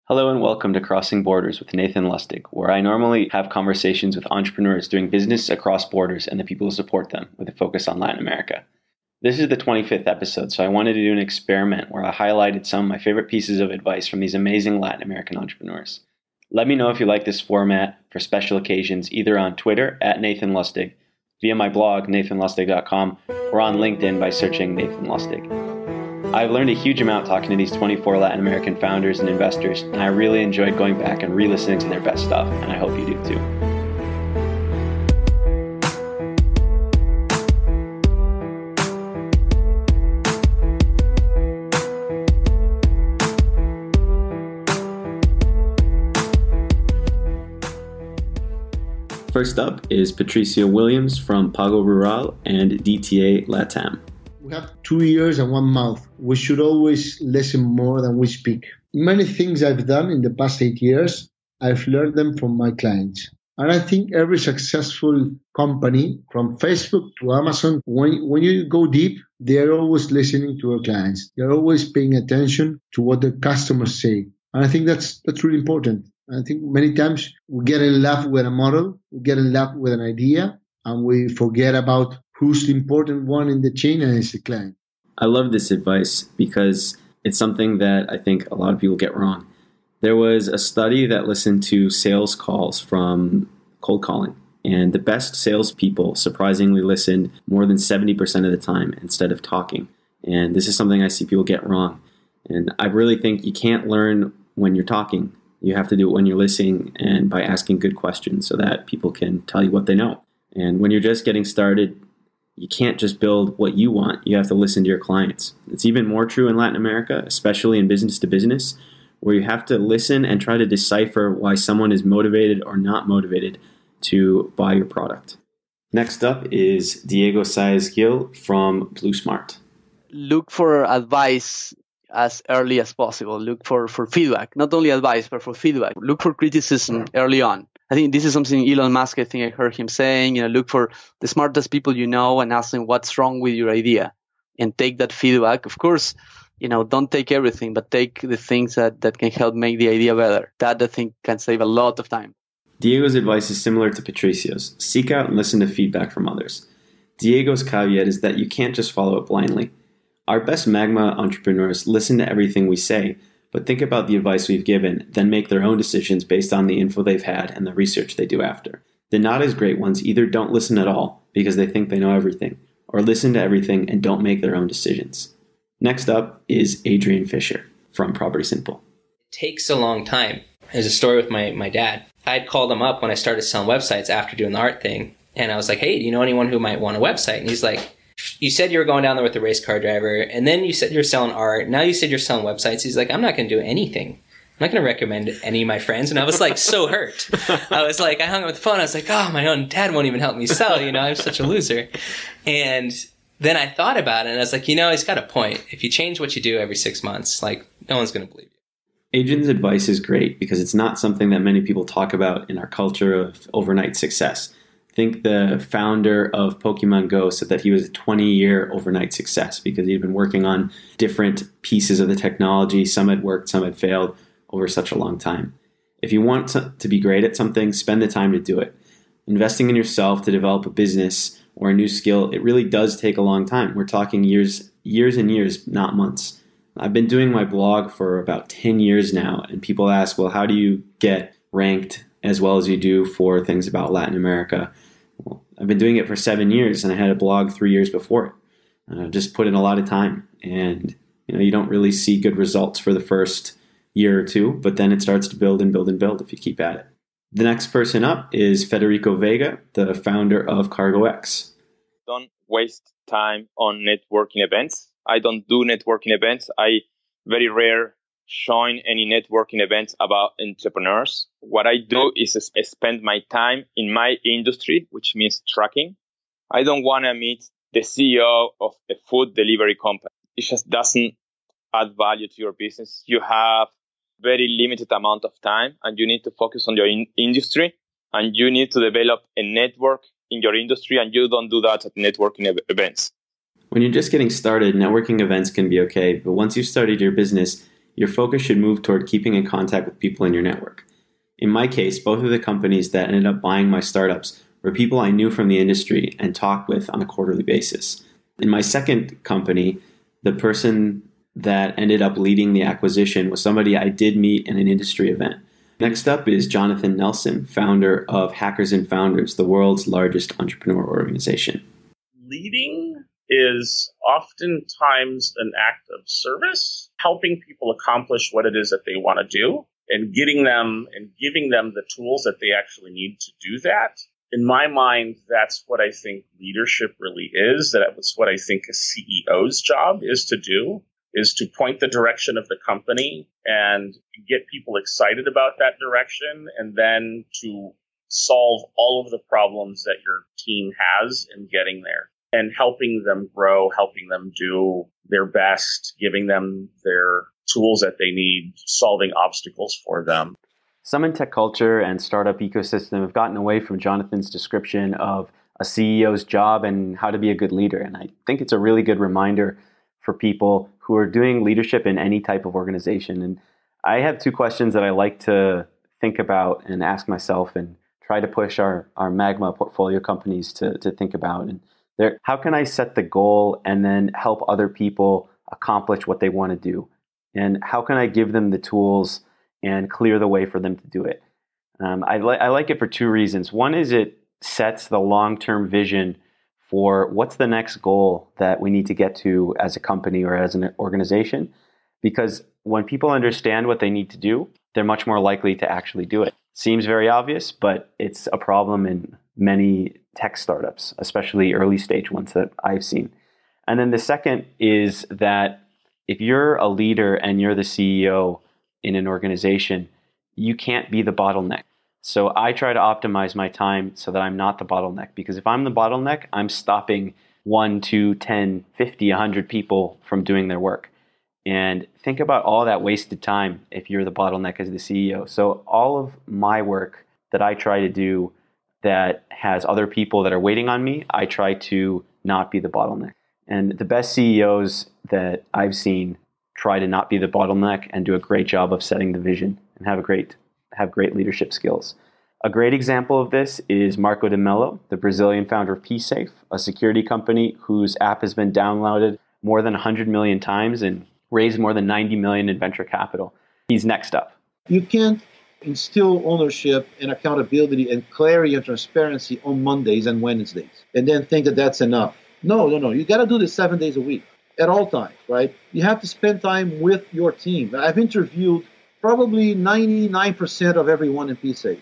Hello and welcome to Crossing Borders with Nathan Lustig, where I normally have conversations with entrepreneurs doing business across borders and the people who support them, with a focus on Latin America. This is the 25th episode, so I wanted to do an experiment where I highlighted some of my favorite pieces of advice from these amazing Latin American entrepreneurs. Let me know if you like this format for special occasions, either on Twitter at Nathan Lustig, via my blog, nathanlustig.com, or on LinkedIn by searching Nathan Lustig. I've learned a huge amount talking to these 24 Latin American founders and investors, and I really enjoyed going back and re-listening to their best stuff, and I hope you do too. First up is Patricio Williams from Pago Rural and DTA Latam. We have 2 ears and 1 mouth. We should always listen more than we speak. Many things I've done in the past 8 years, I've learned them from my clients. And I think every successful company, from Facebook to Amazon, when you go deep, they're always listening to our clients. They're always paying attention to what the customers say. And I think that's really important. I think many times we get in love with a model, we get in love with an idea, and we forget about who's the important one in the chain, and it's the client. I love this advice because it's something that I think a lot of people get wrong. There was a study that listened to sales calls from cold calling, and the best salespeople surprisingly listened more than 70% of the time instead of talking. And this is something I see people get wrong. And I really think you can't learn when you're talking. You have to do it when you're listening and by asking good questions so that people can tell you what they know. And when you're just getting started, you can't just build what you want. You have to listen to your clients. It's even more true in Latin America, especially in business to business, where you have to listen and try to decipher why someone is motivated or not motivated to buy your product. Next up is Diego Saez-Gil from BlueSmart. Look for advice as early as possible. Look for feedback, not only advice, but for feedback. Look for criticism early on. I think this is something Elon Musk, I heard him saying, look for the smartest people you know and ask them what's wrong with your idea and take that feedback. Of course, don't take everything, but take the things that can help make the idea better. That I think can save a lot of time. Diego's advice is similar to Patricio's. Seek out and listen to feedback from others. Diego's caveat is that you can't just follow it blindly. Our best Magma entrepreneurs listen to everything we say, but think about the advice we've given, then make their own decisions based on the info they've had and the research they do after. The not as great ones either don't listen at all because they think they know everything, or listen to everything and don't make their own decisions. Next up is Adrian Fisher from Property Simple. It takes a long time. There's a story with my dad. I'd called him up when I started selling websites after doing the art thing, and I was like, hey, do you know anyone who might want a website? And he's like, you said you were going down there with a race car driver, and then you said you're selling art. Now you said you're selling websites. He's like, I'm not going to do anything. I'm not going to recommend any of my friends. And I was like, so hurt. I was like, I hung up the phone. I was like, oh, my own dad won't even help me sell. I'm such a loser. And then I thought about it, and I was like, he's got a point. If you change what you do every 6 months, no one's going to believe you. Adrian's advice is great because it's not something that many people talk about in our culture of overnight success. I think the founder of Pokemon Go said that he was a 20-year overnight success because he'd been working on different pieces of the technology. Some had worked, some had failed over such a long time. If you want to be great at something, spend the time to do it. Investing in yourself to develop a business or a new skill, it really does take a long time. We're talking years and years, not months. I've been doing my blog for about 10 years now, and people ask, well, how do you get ranked as well as you do for things about Latin America? Well, I've been doing it for 7 years, and I had a blog 3 years before it. Just put in a lot of time, and you don't really see good results for the first year or two, but then it starts to build and build and build if you keep at it. The next person up is Federico Vega, the founder of CargoX. Don't waste time on networking events. I don't do networking events. I very rare join any networking events about entrepreneurs. What I do is spend my time in my industry, which means trucking. I don't want to meet the CEO of a food delivery company. It just doesn't add value to your business. You have very limited amount of time and you need to focus on your industry and you need to develop a network in your industry, and you don't do that at networking events. When you're just getting started, networking events can be okay, but once you've started your business, your focus should move toward keeping in contact with people in your network. In my case, both of the companies that ended up buying my startups were people I knew from the industry and talked with on a quarterly basis. In my second company, the person that ended up leading the acquisition was somebody I did meet in an industry event. Next up is Jonathan Nelson, founder of Hackers and Founders, the world's largest entrepreneur organization. Leading is oftentimes an act of service, helping people accomplish what it is that they want to do and getting them and giving them the tools that they actually need to do that. In my mind, that's what I think leadership really is. That's what I think a CEO's job is to do, is to point the direction of the company and get people excited about that direction, and then to solve all of the problems that your team has in getting there and helping them grow, helping them do their best, giving them their tools that they need, solving obstacles for them. Some in tech culture and startup ecosystem have gotten away from Jonathan's description of a CEO's job and how to be a good leader. And I think it's a really good reminder for people who are doing leadership in any type of organization. And I have two questions that I like to think about and ask myself and try to push our Magma portfolio companies to think about. And how can I set the goal and then help other people accomplish what they want to do? And how can I give them the tools and clear the way for them to do it? I like it for two reasons. One is it sets the long-term vision for what's the next goal that we need to get to as a company or as an organization. Because when people understand what they need to do, they're much more likely to actually do it. Seems very obvious, but it's a problem in many tech startups, especially early stage ones that I've seen. And then the second is that if you're a leader and you're the CEO in an organization, you can't be the bottleneck. So I try to optimize my time so that I'm not the bottleneck, because if I'm the bottleneck, I'm stopping 1, 2, 10, 50, 100 people from doing their work. And think about all that wasted time if you're the bottleneck as the CEO. So all of my work that I try to do that has other people that are waiting on me, I try to not be the bottleneck. And the best CEOs that I've seen try to not be the bottleneck and do a great job of setting the vision and have great leadership skills. A great example of this is Marco de Mello, the Brazilian founder of PSafe, a security company whose app has been downloaded more than 100 million times and raised more than 90 million in venture capital. He's next up. You can't instill ownership and accountability and clarity and transparency on Mondays and Wednesdays and then think that that's enough. No. You got to do this 7 days a week at all times, right? You have to spend time with your team. I've interviewed probably 99% of everyone in PSafe.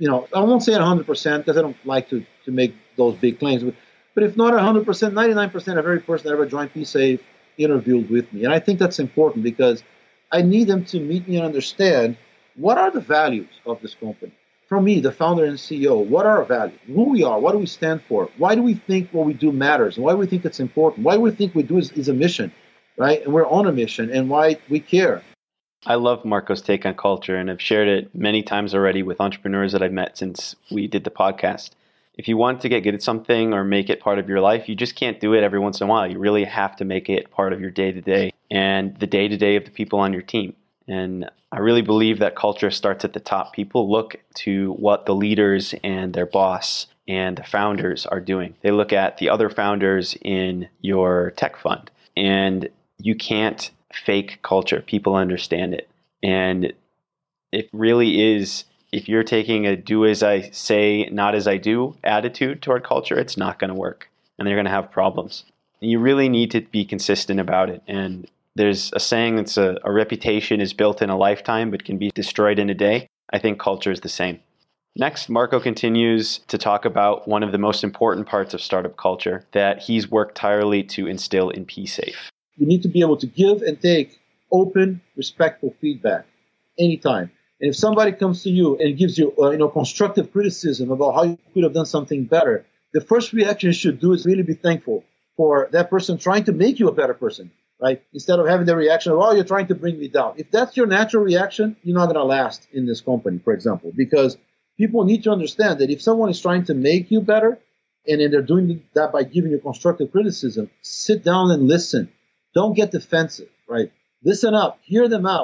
I won't say 100% because I don't like to make those big claims. But if not 100%, 99% of every person that ever joined PSafe interviewed with me. And I think that's important because I need them to meet me and understand what are the values of this company. From me, the founder and CEO, what are our values? Who we are, what do we stand for? Why do we think what we do matters? And why do we think it's important? Why do we think what we do is a mission, right? And we're on a mission, and why we care. I love Marco's take on culture, and I've shared it many times already with entrepreneurs that I've met since we did the podcast. If you want to get good at something or make it part of your life, you just can't do it every once in a while. You really have to make it part of your day-to-day and the day-to-day of the people on your team. And I really believe that culture starts at the top. People look to what the leaders and their boss and the founders are doing. They look at the other founders in your tech fund, and you can't fake culture. People understand it. And it really is, if you're taking a do as I say, not as I do attitude toward culture, it's not going to work, and they're going to have problems. And you really need to be consistent about it. And there's a saying that's a reputation is built in a lifetime but can be destroyed in a day. I think culture is the same. Next, Marco continues to talk about one of the most important parts of startup culture that he's worked tirelessly to instill in PSafe. You need to be able to give and take open, respectful feedback anytime. And if somebody comes to you and gives you constructive criticism about how you could have done something better, the first reaction you should do is really be thankful for that person trying to make you a better person. Right? Instead of having the reaction of, oh, you're trying to bring me down. If that's your natural reaction, you're not going to last in this company, for example, because people need to understand that if someone is trying to make you better, and then they're doing that by giving you constructive criticism, sit down and listen. Don't get defensive, right? Listen up, hear them out,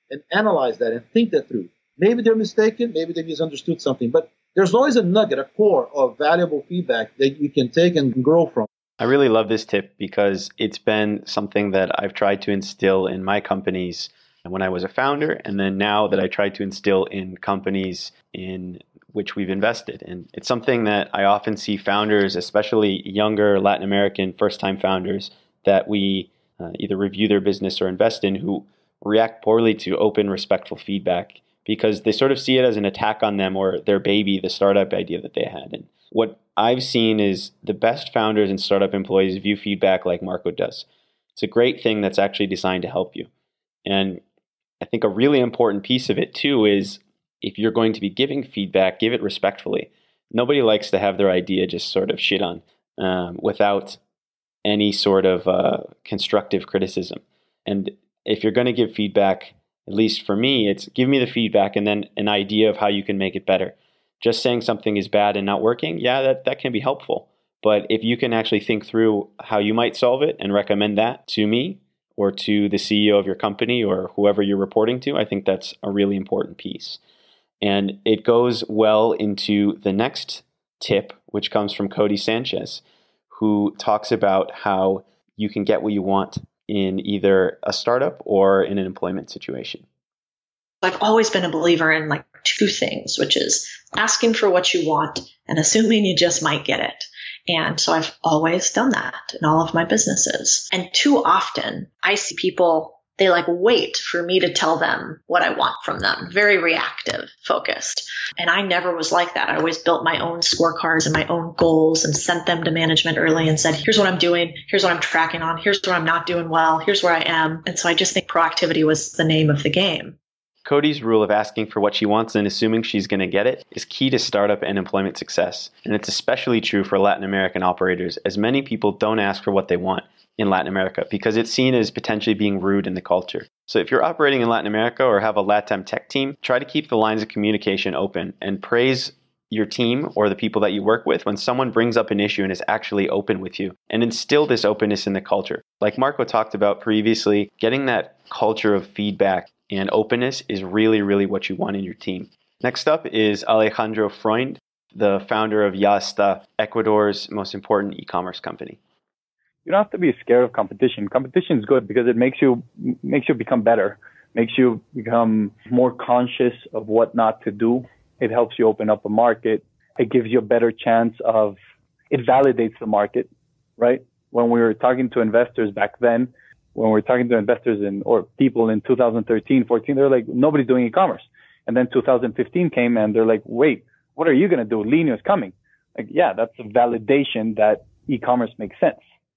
and analyze that and think that through. Maybe they're mistaken, maybe they misunderstood something, but there's always a nugget, a core of valuable feedback that you can take and grow from. I really love this tip because it's been something that I've tried to instill in my companies when I was a founder, and then now that I try to instill in companies in which we've invested. And it's something that I often see founders, especially younger Latin American first-time founders, that we either review their business or invest in, who react poorly to open, respectful feedback because they sort of see it as an attack on them or their baby, the startup idea that they had. And what I've seen is the best founders and startup employees view feedback like Marco does. It's a great thing that's actually designed to help you. And I think a really important piece of it too is if you're going to be giving feedback, give it respectfully. Nobody likes to have their idea just sort of shit on without any sort of constructive criticism. And if you're going to give feedback, at least for me, it's give me the feedback and then an idea of how you can make it better. Just saying something is bad and not working, yeah, that can be helpful. But if you can actually think through how you might solve it and recommend that to me or to the CEO of your company or whoever you're reporting to, I think that's a really important piece. And it goes well into the next tip, which comes from Cody Sanchez, who talks about how you can get what you want in either a startup or in an employment situation. I've always been a believer in like two things, which is asking for what you want and assuming you just might get it. And so I've always done that in all of my businesses. And too often I see people, they like wait for me to tell them what I want from them. Very reactive, focused. And I never was like that. I always built my own scorecards and my own goals and sent them to management early and said, here's what I'm doing. Here's what I'm tracking on. Here's where I'm not doing well. Here's where I am. And so I just think proactivity was the name of the game. Cody's rule of asking for what she wants and assuming she's going to get it is key to startup and employment success. And it's especially true for Latin American operators, as many people don't ask for what they want in Latin America because it's seen as potentially being rude in the culture. So if you're operating in Latin America or have a LATAM tech team, try to keep the lines of communication open and praise your team or the people that you work with when someone brings up an issue and is actually open with you, and instill this openness in the culture. Like Marco talked about previously, getting that culture of feedback and openness is really, really what you want in your team. Next up is Alejandro Freund, the founder of Yasta, Ecuador's most important e-commerce company. You don't have to be scared of competition. Competition is good because it makes you become better, makes you become more conscious of what not to do. It helps you open up a market. It gives you a better chance of, it validates the market, right? When we were talking to investors back then, when we were talking to investors or people in 2013, 14, they're like, nobody's doing e-commerce. And then 2015 came and they're like, wait, what are you going to do? Linio is coming. Like, yeah, that's a validation that e-commerce makes sense.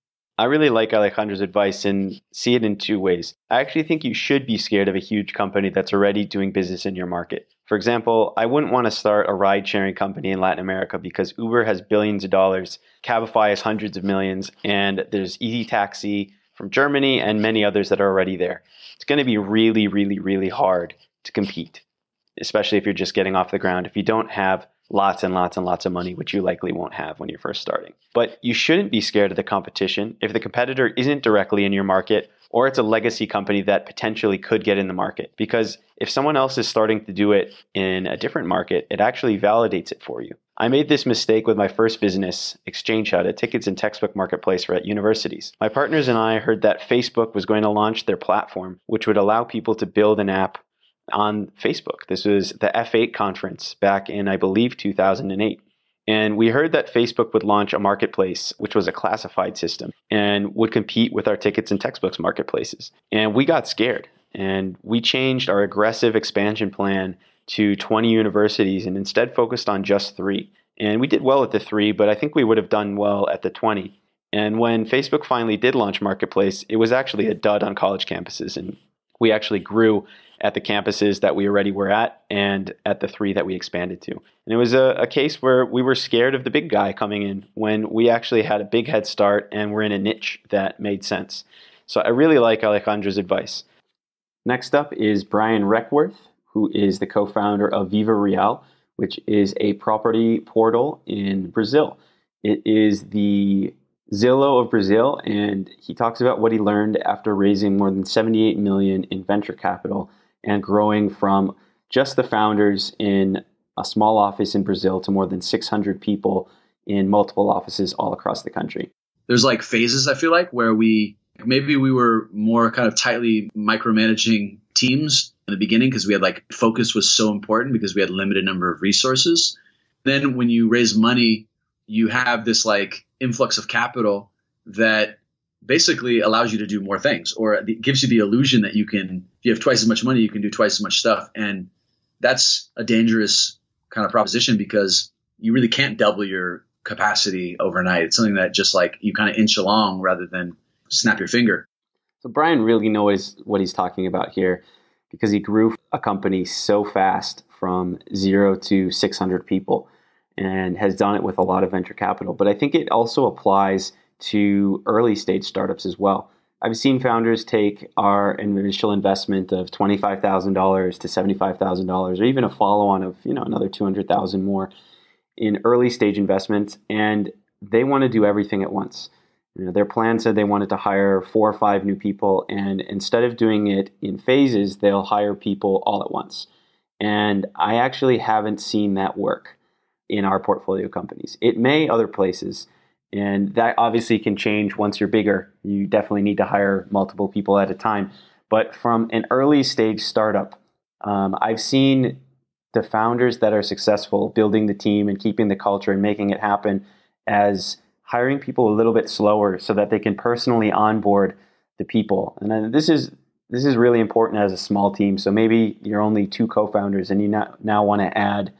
I really like Alejandro's advice and see it in two ways. I actually think you should be scared of a huge company that's already doing business in your market. For example, I wouldn't want to start a ride-sharing company in Latin America because Uber has billions of dollars, Cabify has hundreds of millions, and there's Easy Taxi from Germany and many others that are already there. It's going to be really, really, really hard to compete, especially if you're just getting off the ground, if you don't have lots and lots and lots of money, which you likely won't have when you're first starting. But you shouldn't be scared of the competition if the competitor isn't directly in your market or it's a legacy company that potentially could get in the market. Because if someone else is starting to do it in a different market, it actually validates it for you. I made this mistake with my first business, ExchangeHut, a tickets and textbook marketplace for at universities. My partners and I heard that Facebook was going to launch their platform, which would allow people to build an app on Facebook. This was the F8 conference back in, I believe, 2008. And we heard that Facebook would launch a marketplace, which was a classified system, and would compete with our tickets and textbooks marketplaces. And we got scared, and we changed our aggressive expansion plan to 20 universities and instead focused on just 3. And we did well at the 3, but I think we would have done well at the 20. And when Facebook finally did launch Marketplace, it was actually a dud on college campuses. And we actually grew at the campuses that we already were at and at the 3 that we expanded to. And it was a case where we were scared of the big guy coming in when we actually had a big head start and we're in a niche that made sense. So I really like Alejandro's advice. Next up is Brian Reckworth, who is the co-founder of Viva Real, which is a property portal in Brazil. It is the Zillow of Brazil, and he talks about what he learned after raising more than $78 million in venture capital and growing from just the founders in a small office in Brazil to more than 600 people in multiple offices all across the country. There's like phases, I feel like, where we were more kind of tightly micromanaging teams in the beginning because we had like focus was so important because we had limited number of resources. Then when you raise money, you have this like influx of capital that basically allows you to do more things, or it gives you the illusion that if you have twice as much money, you can do twice as much stuff. And that's a dangerous kind of proposition because you really can't double your capacity overnight. It's something that just like you kind of inch along rather than snap your finger. So Brian really knows what he's talking about here because he grew a company so fast from 0 to 600 people and has done it with a lot of venture capital. But I think it also applies to early stage startups as well. I've seen founders take our initial investment of $25,000 to $75,000 or even a follow-on of another $200,000 more in early stage investments, and they want to do everything at once. Their plan said they wanted to hire 4 or 5 new people, and instead of doing it in phases, they'll hire people all at once. And I actually haven't seen that work in our portfolio companies. It may other places, and that obviously can change once you're bigger. You definitely need to hire multiple people at a time. But from an early stage startup, I've seen the founders that are successful building the team and keeping the culture and making it happen as hiring people a little bit slower so that they can personally onboard the people. And then this is really important as a small team. So maybe you're only 2 co-founders and you now want to add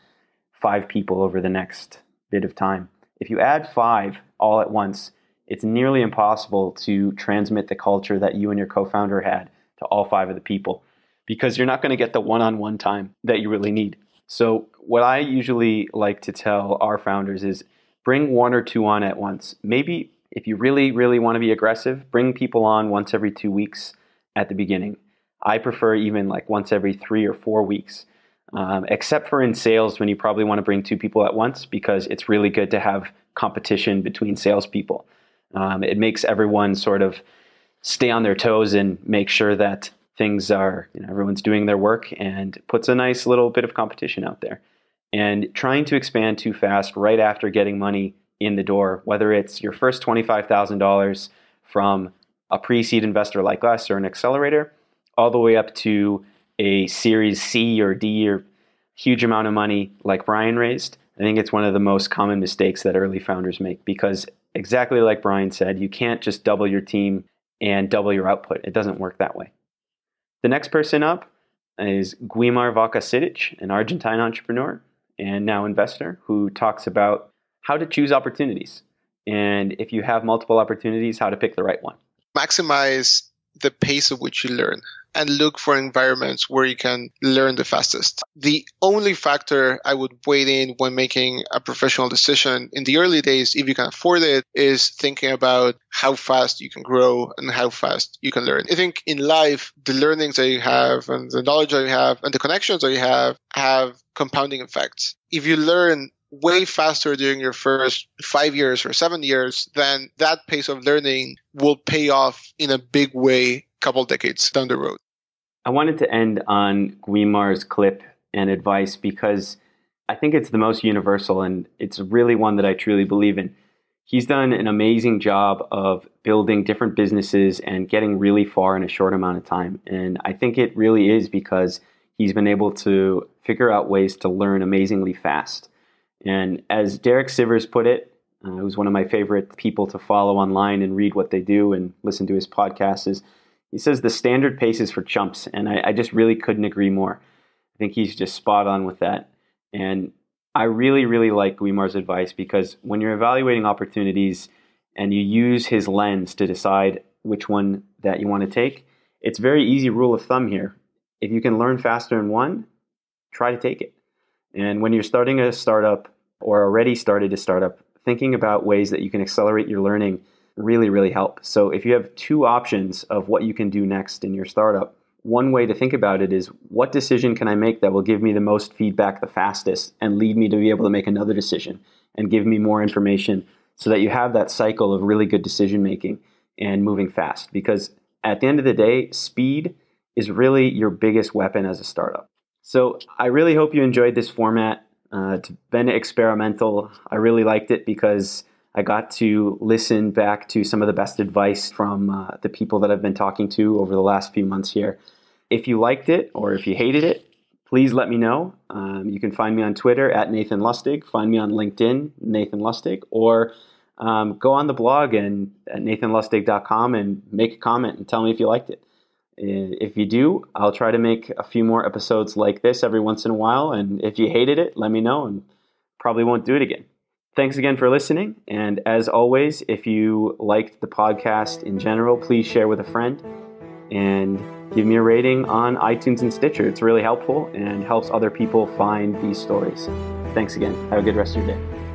5 people over the next bit of time. If you add 5 all at once, it's nearly impossible to transmit the culture that you and your co-founder had to all 5 of the people because you're not going to get the one-on-one time that you really need. So what I usually like to tell our founders is bring 1 or 2 on at once. Maybe if you really, really want to be aggressive, bring people on once every 2 weeks at the beginning. I prefer even like once every 3 or 4 weeks, except for in sales when you probably want to bring 2 people at once because it's really good to have competition between salespeople. It makes everyone sort of stay on their toes and make sure that things are, everyone's doing their work and puts a nice little bit of competition out there. And trying to expand too fast right after getting money in the door, whether it's your first $25,000 from a pre-seed investor like us or an accelerator, all the way up to a series C or D or huge amount of money like Brian raised, I think it's one of the most common mistakes that early founders make because exactly like Brian said, you can't just double your team and double your output. It doesn't work that way. The next person up is Guimar Vaca-Sidic, an Argentine entrepreneur and now investor who talks about how to choose opportunities. And if you have multiple opportunities, how to pick the right one. Maximize the pace of which you learn and look for environments where you can learn the fastest. The only factor I would weigh in when making a professional decision in the early days, if you can afford it, is thinking about how fast you can grow and how fast you can learn. I think in life, the learnings that you have and the knowledge that you have and the connections that you have compounding effects. If you learn way faster during your first 5 years or 7 years, then that pace of learning will pay off in a big way a couple decades down the road. I wanted to end on Guimar's clip and advice because I think it's the most universal and it's really one that I truly believe in. He's done an amazing job of building different businesses and getting really far in a short amount of time. And I think it really is because he's been able to figure out ways to learn amazingly fast. And as Derek Sivers put it, who's one of my favorite people to follow online and read what they do and listen to his podcast, is he says the standard pace is for chumps. And I just really couldn't agree more. I think he's just spot on with that. And I really, really like Guimar's advice because when you're evaluating opportunities and you use his lens to decide which one that you want to take, it's a very easy rule of thumb here. If you can learn faster in one, try to take it. And when you're starting a startup or already started a startup, thinking about ways that you can accelerate your learning really, really help. So if you have 2 options of what you can do next in your startup, one way to think about it is what decision can I make that will give me the most feedback the fastest and lead me to be able to make another decision and give me more information so that you have that cycle of really good decision making and moving fast. Because at the end of the day, speed is really your biggest weapon as a startup. So I really hope you enjoyed this format. It's been experimental. I really liked it because I got to listen back to some of the best advice from the people that I've been talking to over the last few months here. If you liked it or if you hated it, please let me know. You can find me on Twitter at Nathan Lustig, find me on LinkedIn, Nathan Lustig, or go on the blog and at nathanlustig.com and make a comment and tell me if you liked it. If you do, I'll try to make a few more episodes like this every once in a while. And if you hated it, let me know and probably won't do it again. Thanks again for listening. And as always, if you liked the podcast in general, please share with a friend and give me a rating on iTunes and Stitcher. It's really helpful and helps other people find these stories. Thanks again. Have a good rest of your day.